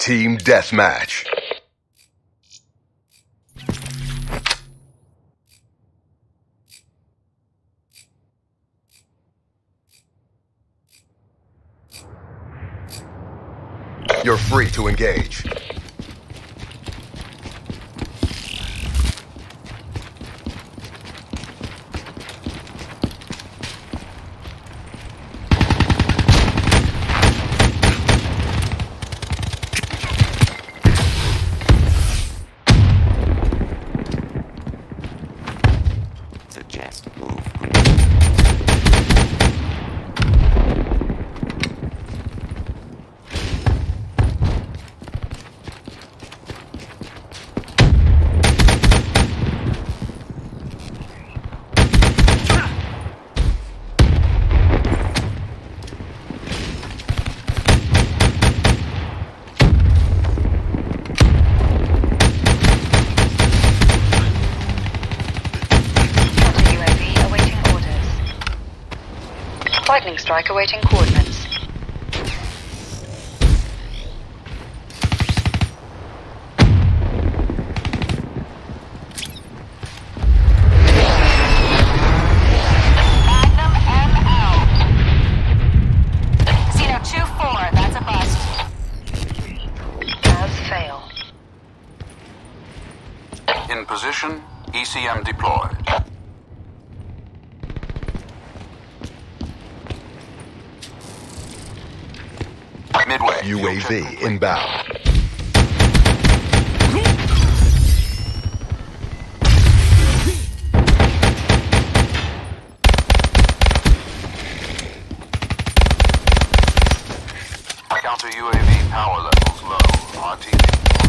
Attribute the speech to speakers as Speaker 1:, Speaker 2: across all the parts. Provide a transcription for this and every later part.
Speaker 1: Team Deathmatch. You're free to engage.
Speaker 2: Suggest move.
Speaker 3: Lightning strike awaiting coordinates.
Speaker 4: Magnum M out. Xeno 2-4, that's a bust.
Speaker 3: Paths fail.
Speaker 5: In position, ECM deployed. Midway.
Speaker 1: UAV inbound.
Speaker 5: Counter UAV power levels low. RTB.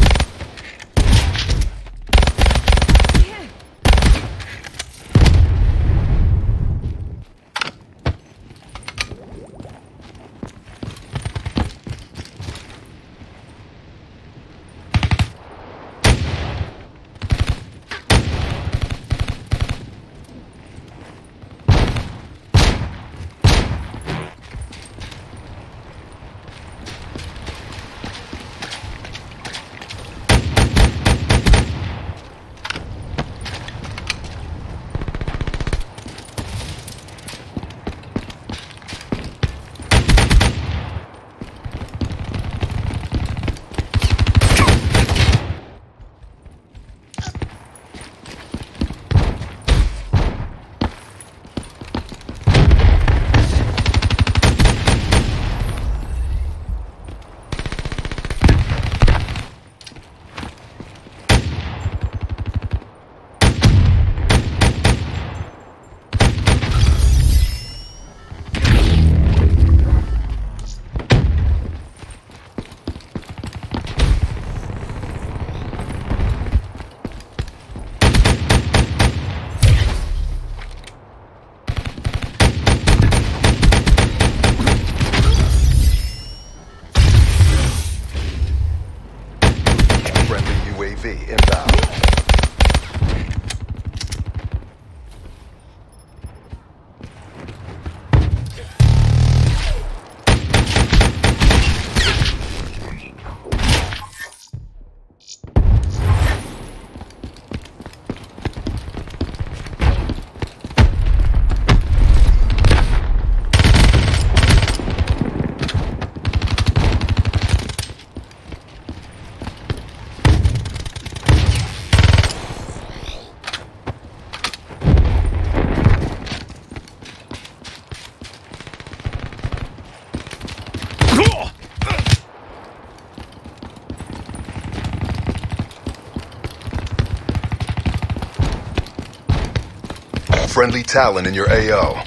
Speaker 1: UAV inbound. Friendly Talon in your AO.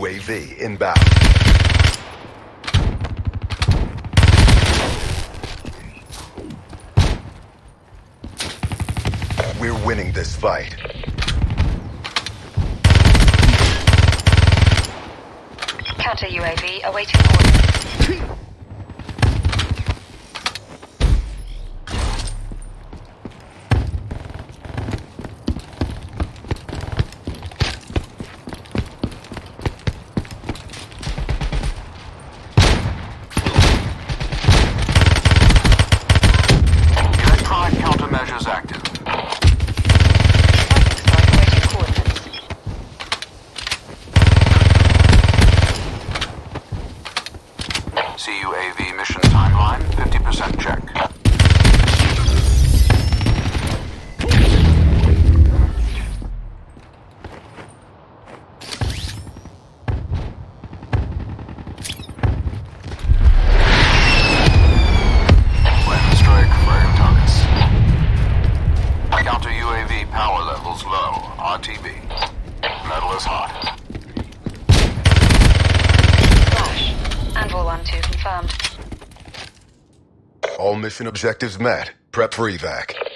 Speaker 1: UAV inbound. We're winning this fight.
Speaker 3: Counter UAV awaiting orders.
Speaker 5: Electronic countermeasures active.
Speaker 3: Lightning strike awaiting coordinates.
Speaker 5: CUAV mission timeline 50% check. Weapon strike firing targets. Counter UAV power levels low. RTB. Metal is hot.
Speaker 3: Flash. Anvil 1-2 confirmed.
Speaker 1: All mission objectives met. Prep for evac.